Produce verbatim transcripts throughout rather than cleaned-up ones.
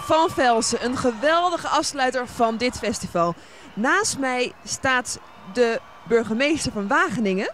Van Velzen, een geweldige afsluiter van dit festival. Naast mij staat de burgemeester van Wageningen,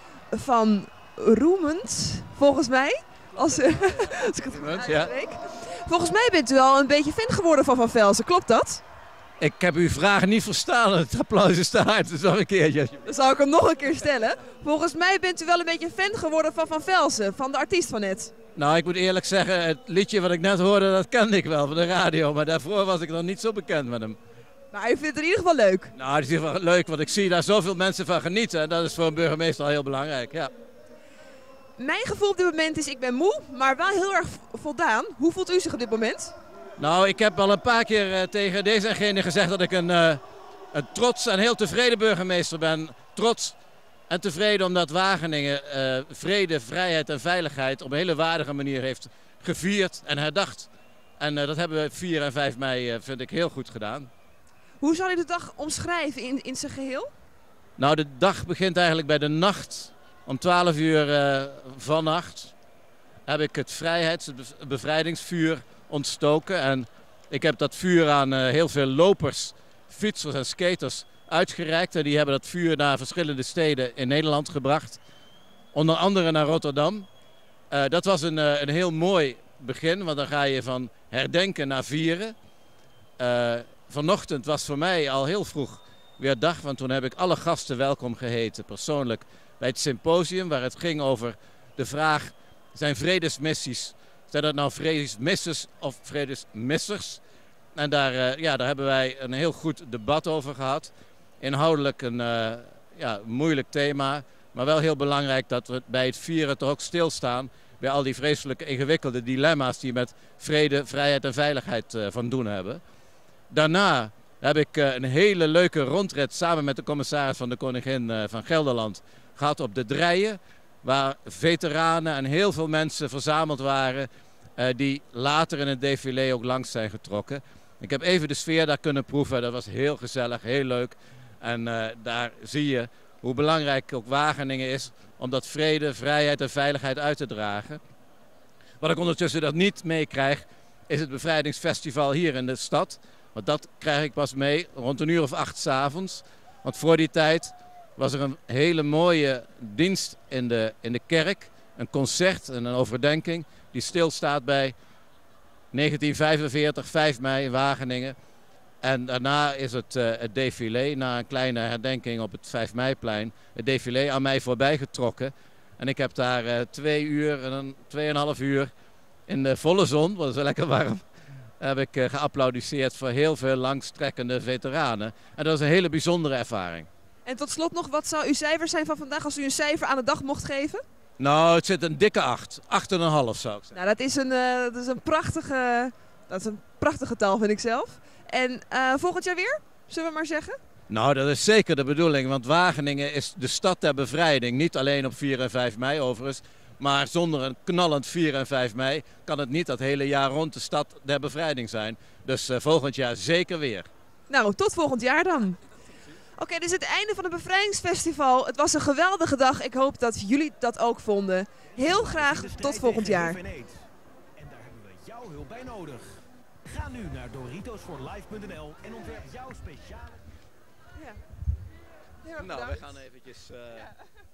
van Roemend, volgens mij. Als, als ik het goed uitspreek. Volgens mij bent u al een beetje fan geworden van Van Velzen, klopt dat? Ik heb uw vraag niet verstaan, het applaus is te hard, dus nog een keertje. Dan zal ik hem nog een keer stellen. Volgens mij bent u wel een beetje fan geworden van Van Velzen, van de artiest van net. Nou, ik moet eerlijk zeggen, het liedje wat ik net hoorde, dat kende ik wel van de radio. Maar daarvoor was ik nog niet zo bekend met hem. Maar u vindt het in ieder geval leuk? Nou, het is in ieder geval leuk, want ik zie daar zoveel mensen van genieten. En dat is voor een burgemeester al heel belangrijk, ja. Mijn gevoel op dit moment is, ik ben moe, maar wel heel erg voldaan. Hoe voelt u zich op dit moment? Nou, ik heb al een paar keer uh, tegen deze en gene gezegd dat ik een, uh, een trots en heel tevreden burgemeester ben. Trots en tevreden omdat Wageningen uh, vrede, vrijheid en veiligheid op een hele waardige manier heeft gevierd en herdacht. En uh, dat hebben we vier en vijf mei, uh, vind ik, heel goed gedaan. Hoe zou u de dag omschrijven in, in zijn geheel? Nou, de dag begint eigenlijk bij de nacht. Om twaalf uur uh, vannacht heb ik het vrijheids-, het bevrijdingsvuur ontstoken. En ik heb dat vuur aan uh, heel veel lopers, fietsers en skaters uitgereikt. En die hebben dat vuur naar verschillende steden in Nederland gebracht. Onder andere naar Rotterdam. Uh, dat was een, uh, een heel mooi begin, want dan ga je van herdenken naar vieren. Uh, vanochtend was voor mij al heel vroeg weer dag, want toen heb ik alle gasten welkom geheten persoonlijk bij het symposium waar het ging over de vraag, zijn vredesmissies, zijn dat nou vredesmissers of vredesmissers? En daar, uh, ja, daar hebben wij een heel goed debat over gehad. Inhoudelijk een uh, ja, moeilijk thema, maar wel heel belangrijk dat we bij het vieren toch ook stilstaan bij al die vreselijke ingewikkelde dilemma's die met vrede, vrijheid en veiligheid uh, van doen hebben. Daarna heb ik uh, een hele leuke rondrit samen met de commissaris van de Koningin uh, van Gelderland gehad op de Drijen, waar veteranen en heel veel mensen verzameld waren uh, die later in het défilé ook langs zijn getrokken. Ik heb even de sfeer daar kunnen proeven, dat was heel gezellig, heel leuk. En uh, daar zie je hoe belangrijk ook Wageningen is om dat vrede, vrijheid en veiligheid uit te dragen. Wat ik ondertussen dat niet meekrijg, is het bevrijdingsfestival hier in de stad. Want dat krijg ik pas mee rond een uur of acht 's avonds. Want voor die tijd was er een hele mooie dienst in de, in de kerk. Een concert en een overdenking die stilstaat bij negentien vijfenveertig, vijf mei in Wageningen. En daarna is het, uh, het défilé, na een kleine herdenking op het vijf meiplein, het défilé aan mij voorbij getrokken. En ik heb daar uh, twee uur en een tweeënhalf uur in de volle zon, want het is wel lekker warm, heb ik uh, geapplaudisseerd voor heel veel langstrekkende veteranen. En dat is een hele bijzondere ervaring. En tot slot nog, wat zou uw cijfer zijn van vandaag als u een cijfer aan de dag mocht geven? Nou, het zit een dikke acht. Acht en een half zou ik zeggen. Nou, dat is een, uh, dat is een prachtige, dat is een prachtige getal, vind ik zelf. En uh, volgend jaar weer, zullen we maar zeggen? Nou, dat is zeker de bedoeling, want Wageningen is de stad der bevrijding. Niet alleen op vier en vijf mei overigens, maar zonder een knallend vier en vijf mei kan het niet dat hele jaar rond de stad der bevrijding zijn. Dus uh, volgend jaar zeker weer. Nou, tot volgend jaar dan. Oké, okay, dit is het einde van het Bevrijdingsfestival. Het was een geweldige dag. Ik hoop dat jullie dat ook vonden. Heel graag tot volgend jaar. En daar hebben we jouw hulp bij nodig. Ga nu naar Doritos for Life punt n l en ontwerp jouw speciale... Ja. Heel erg nou, bedankt. we gaan eventjes... Uh... Ja.